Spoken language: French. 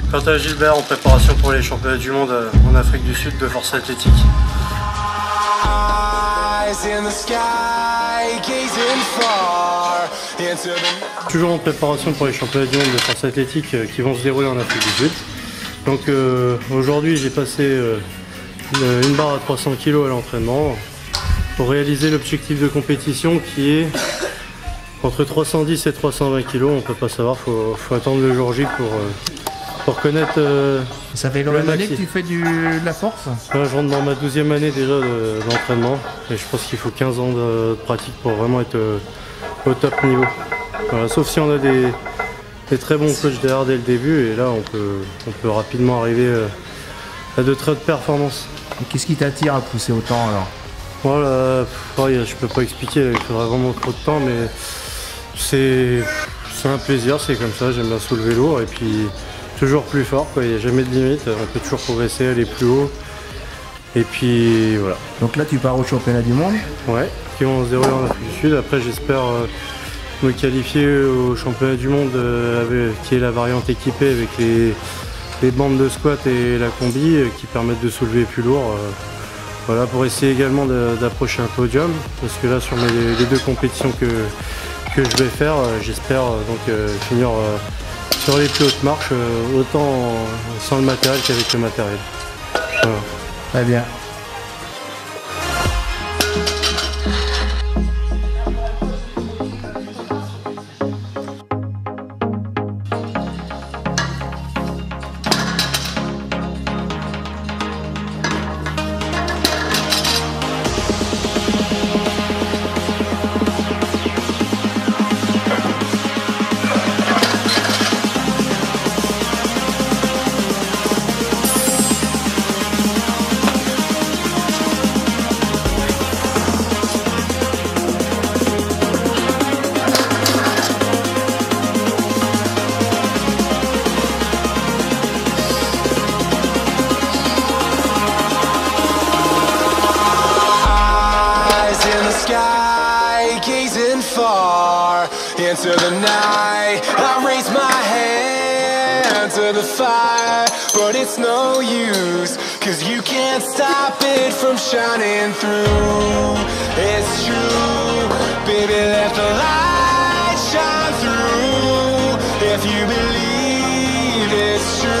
Quant à Gilbert, en préparation pour les championnats du monde en Afrique du Sud de force athlétique. Toujours en préparation pour les championnats du monde de force athlétique qui vont se dérouler en Afrique du Sud. Donc aujourd'hui j'ai passé une barre à 300 kg à l'entraînement pour réaliser l'objectif de compétition qui est entre 310 et 320 kg. On ne peut pas savoir, faut attendre le jour J pour connaître. Ça fait combien d'années que tu fais de la force? Je rentre dans ma 12e année déjà d'entraînement et je pense qu'il faut 15 ans de pratique pour vraiment être au top niveau. Voilà, sauf si on a des très bons coachs derrière dès le début, et là on peut rapidement arriver à de très hautes performances. Qu'est-ce qui t'attire à pousser autant alors? Voilà, je peux pas expliquer, il faudrait vraiment trop de temps, mais c'est un plaisir, c'est comme ça, j'aime bien soulever lourd et puis toujours plus fort, il n'y a jamais de limite, on peut toujours progresser, aller plus haut. Et puis voilà. Donc là tu pars au championnat du monde? Ouais, qui vont se dérouler en Afrique du Sud. Après j'espère me qualifier au championnat du monde qui est la variante équipée avec les bandes de squat et la combi qui permettent de soulever plus lourd. Voilà, pour essayer également d'approcher un podium, parce que là sur les deux compétitions que je vais faire, j'espère finir sur les plus hautes marches, autant sans le matériel qu'avec le matériel. Voilà. Très bien. Into the night, I raise my hand to the fire, but it's no use, 'cause you can't stop it from shining through. It's true, baby, let the light shine through. If you believe it's true.